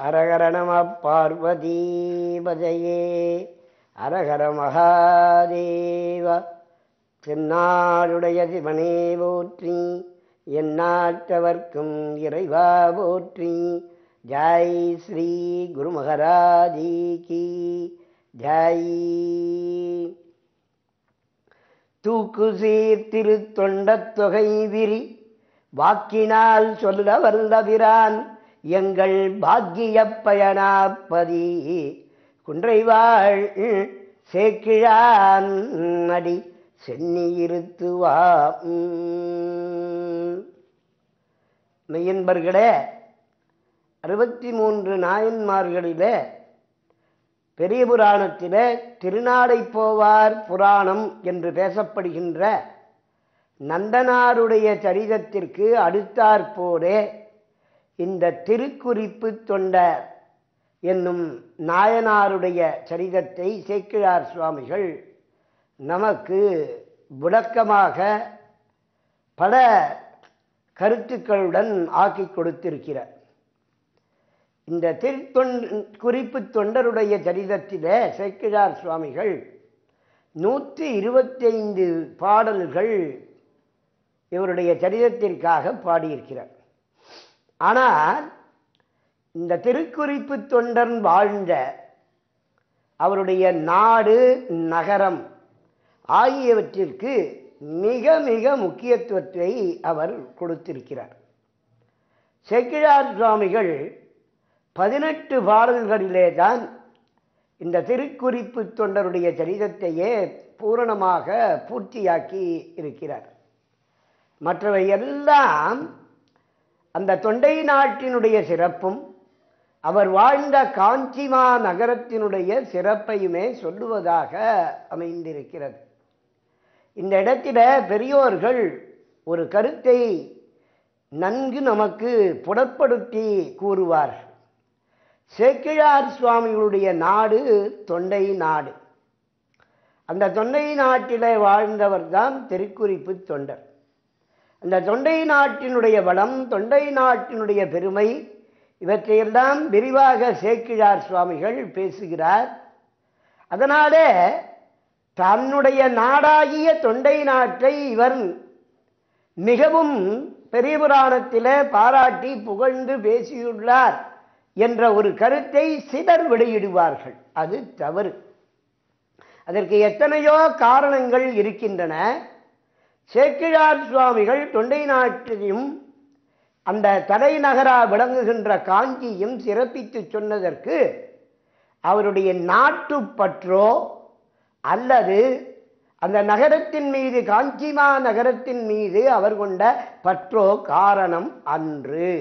ஹரஹர நம பார்வதீபதையே ஹரஹர மகாதேவ. தென்னாடுடைய சிவனே போற்றி, எந்நாட்டவர்க்கும் இறைவா போற்றி. ஜாய் ஸ்ரீ குரு மகாராஜி கி ஜாய். தூக்கு சீர்திரு தொண்டத் தொகை விரி வாக்கினால் சொல்ல வல்லபிரான் எங்கள் பாக்கிய பயனாப்பதி குன்றைவாள் சேக்கிழான் அடி சென்னியிருத்துவா. மெய்யன்பர்களே, 63 நாயன்மார்களிலே பெரிய புராணத்திலே திருநாடை போவார் புராணம் என்று பேசப்படுகின்ற நந்தனாருடைய சரிதத்திற்கு அடுத்தாற்போலே இந்த திருக்குறிப்பு தொண்டர் என்னும் நாயனாருடைய சரிதத்தை சேக்கிழார் சுவாமிகள் நமக்கு விளக்கமாக பல கருத்துக்களுடன் ஆக்கி கொடுத்திருக்கிறார். இந்த குறிப்பு தொண்டருடைய சரிதத்திலே சேக்கிழார் சுவாமிகள் 125 பாடல்கள் இவருடைய சரிதத்திற்காக பாடியிருக்கிறார். ஆனால் இந்த திருக்குறிப்பு தொண்டன் வாழ்ந்த அவருடைய நாடு நகரம் ஆகியவற்றிற்கு மிக மிக முக்கியத்துவத்தை அவர் கொடுத்திருக்கிறார். சேக்கிழார் சுவாமிகள் 18 பாடல்களிலே தான் இந்த திருக்குறிப்பு தொண்டருடைய சரிதத்தையே பூரணமாக பூர்த்தியாக்கி இருக்கிறார். மற்றவை எல்லாம் அந்த தொண்டை நாட்டினுடைய சிறப்பும் அவர் வாழ்ந்த காஞ்சிமா நகரத்தினுடைய சிறப்பையுமே சொல்லுவதாக அமைந்திருக்கிறது. இந்த இடத்தில பெரியோர்கள் ஒரு கருத்தை நன்கு நமக்கு புலப்படுத்தி கூறுவார்கள். சேக்கிழார் சுவாமிகளுடைய நாடு தொண்டை நாடு. அந்த தொண்டை நாட்டிலே வாழ்ந்தவர் தான் திருக்குறிப்பு தொண்டர். அந்த தொண்டை நாட்டினுடைய வளம், தொண்டை நாட்டினுடைய பெருமை, இவற்றையெல்லாம் விரிவாக சேக்கிழார் சுவாமிகள் பேசுகிறார். அதனாலே தன்னுடைய நாடாகிய தொண்டை நாட்டை இவர் மிகவும் பெரிய புராணத்திலே பாராட்டி புகழ்ந்து பேசியுள்ளார் என்ற ஒரு கருத்தை சிலர் வெளியிடுவார்கள். அது தவறு. அதற்கு எத்தனையோ காரணங்கள் இருக்கின்றன. சேக்கிழார் சுவாமிகள் தொண்டை நாட்டையும் அந்த தலைநகரா விளங்குகின்ற காஞ்சியும் சிறப்பித்து சொன்னதற்கு அவருடைய நாட்டுப்பற்றோ அல்லது அந்த நகரத்தின் மீது, காஞ்சிமா நகரத்தின் மீது அவர் கொண்ட பற்றோ காரணம் அன்று.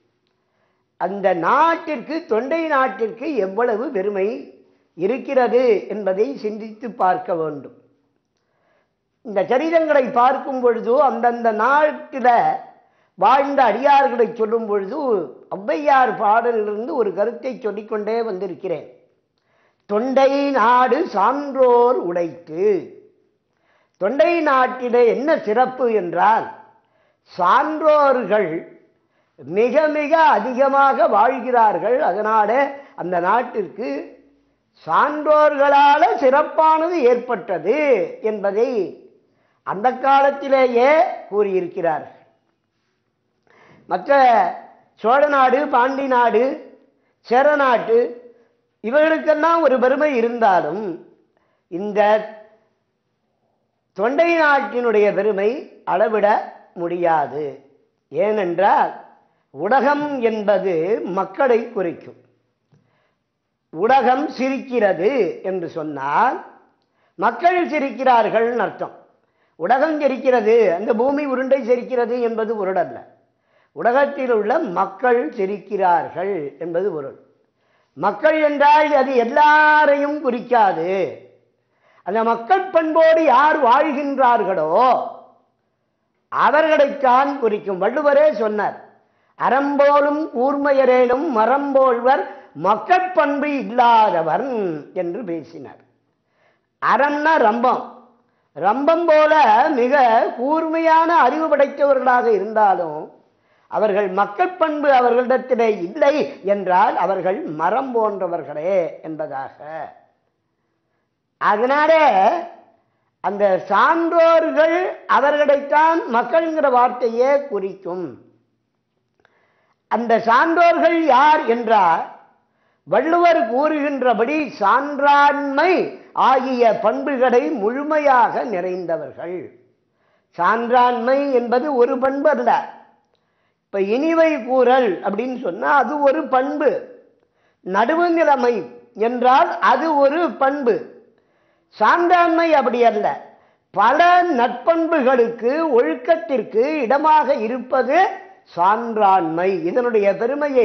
அந்த நாட்டிற்கு, தொண்டை நாட்டிற்கு எவ்வளவு பெருமை இருக்கிறது என்பதை சிந்தித்து பார்க்க வேண்டும். இந்த சரிதங்களை பார்க்கும் பொழுது அந்தந்த நாட்டில் வாழ்ந்த அடியார்களை சொல்லும் பொழுது ஔவையார் பாடலிலிருந்து ஒரு கருத்தை சொல்லிக்கொண்டே வந்திருக்கிறேன். தொண்டை நாடு சான்றோர் உடைத்து. தொண்டை நாட்டிலே என்ன சிறப்பு என்றால், சான்றோர்கள் மிக மிக அதிகமாக வாழ்கிறார்கள். அதனால அந்த நாட்டிற்கு சான்றோர்களால் சிறப்பானது ஏற்பட்டது என்பதை அந்த காலத்திலேயே கூறியிருக்கிறார்கள். மற்ற சோழ நாடு, பாண்டி நாடு, சேர நாட்டு இவர்களுக்கெல்லாம் ஒரு பெருமை இருந்தாலும் இந்த தொண்டை நாட்டினுடைய பெருமை அளவிட முடியாது. ஏனென்றால் உலகம் என்பது மக்களை குறிக்கும். உலகம் சிரிக்கிறது என்று சொன்னால் மக்கள் சிரிக்கிறார்கள் அர்த்தம். உலகம் சிரிக்கிறது, அந்த பூமி உருண்டை சிரிக்கிறது என்பது பொருளல்ல. உலகத்தில் உள்ள மக்கள் சிரிக்கிறார்கள் என்பது பொருள். மக்கள் என்றால் அது எல்லாரையும் குறிக்காது. அந்த மக்கள் பண்போடு யார் வாழ்கின்றார்களோ அவர்களைத்தான் குறிக்கும். வள்ளுவரே சொன்னார், அறம்போலும் கூர்மையரேனும் மரம்போல்வர் மக்கட்பண்பு இல்லாதவர் என்று பேசினார். அறம்னா ரம்பம். ரம்பம் போல மிக கூர்மையான அறிவு படைத்தவர்களாக இருந்தாலும் அவர்கள் மக்கள் பண்பு அவர்களிடத்திலே இல்லை என்றால் அவர்கள் மரம் போன்றவர்களே என்பதாக. அதனால அந்த சான்றோர்கள் அவர்களைத்தான் மக்கள்ங்கிற வார்த்தையே குறிக்கும். அந்த சான்றோர்கள் யார் என்றால் வள்ளுவர் கூறுகின்றபடி சான்றாண்மை ஆகிய பண்புகளை முழுமையாக நிறைந்தவர்கள். சான்றாண்மை என்பது ஒரு பண்பு அல்ல. இப்ப இனிவை கூறல் அப்படின்னு சொன்னா அது ஒரு பண்பு. நடுவுநிலைமை என்றால் அது ஒரு பண்பு. சான்றாண்மை அப்படி அல்ல. பல நற்பண்புகளுக்கு ஒழுக்கத்திற்கு இடமாக இருப்பது சான்றாண்மை. இதனுடைய பெருமையை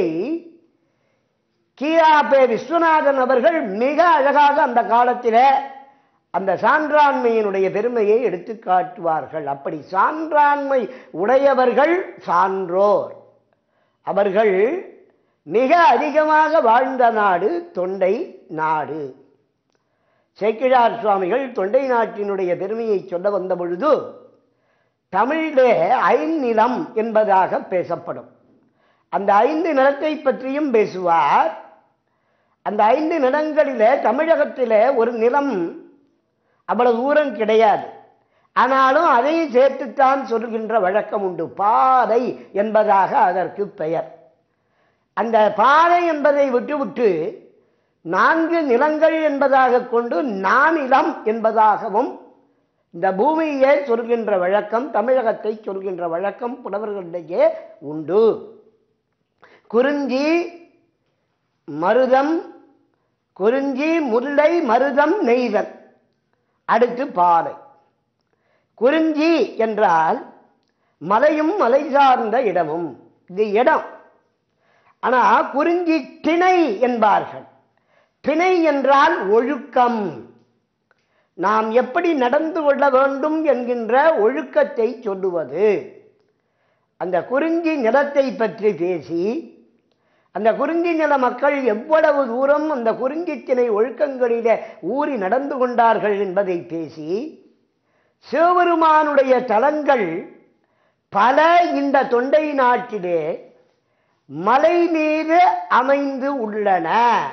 கீழாப்பே விஸ்வநாதன் அவர்கள் மிக அழகாக அந்த காலத்தில் அந்த சான்றாண்மையினுடைய பெருமையை எடுத்து காட்டுவார்கள். அப்படி சான்றாண்மை உடையவர்கள் சான்றோர். அவர்கள் மிக அதிகமாக வாழ்ந்த நாடு தொண்டை நாடு. சேக்கிழார் சுவாமிகள் தொண்டை நாட்டினுடைய பெருமையை சொல்ல வந்த பொழுது தமிழிலே ஐந்நிலம் என்பதாக பேசப்படும். அந்த 5 நிலத்தை பற்றியும் பேசுவார். அந்த 5 நிலங்களிலே தமிழகத்திலே ஒரு நிலம் அவ்வளவு தூரம் கிடையாது. ஆனாலும் அதையும் சேர்த்துத்தான் சொல்கின்ற வழக்கம் உண்டு. பாதை என்பதாக அதற்கு பெயர். அந்த பாதை என்பதை விட்டுவிட்டு 4 நிலங்கள் என்பதாக கொண்டு நானிலம் என்பதாகவும் இந்த பூமியை சொல்கின்ற வழக்கம், தமிழகத்தை சொல்கின்ற வழக்கம் புலவர்களிடையே உண்டு. குறிஞ்சி மருதம், குறிஞ்சி முல்லை மருதம் நெய்தல், அடுத்து பாலை. குறிஞ்சி என்றால் மலையும் மலை சார்ந்த இடமும், இது இடம். ஆனா குறிஞ்சி திணை என்பார்கள். திணை என்றால் ஒழுக்கம், நாம் எப்படி நடந்து கொள்ள வேண்டும் என்கின்ற ஒழுக்கத்தை சொல்லுவது. அந்த குறிஞ்சி நிலத்தை பற்றி பேசி அந்த குறிஞ்சி நில மக்கள் எவ்வளவு தூரம் அந்த குறிஞ்சி திணை ஒழுக்கங்களிலே ஊறி நடந்து கொண்டார்கள் என்பதை பேசி, சிவபெருமானுடைய தலங்கள் பல இந்த தொண்டை நாட்டிலே மலை மீது அமைந்து உள்ளன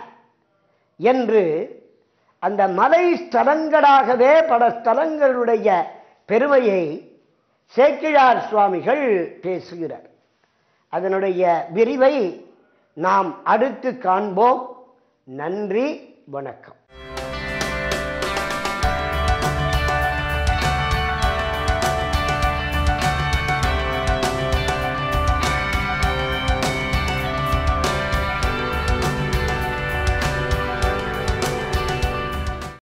என்று அந்த மலை ஸ்தலங்களாகவே பல ஸ்தலங்களுடைய பெருமையை சேக்கிழார் சுவாமிகள் பேசுகிறார். அதனுடைய விரிவை நாம் அடுத்து காண்போம். நன்றி, வணக்கம்.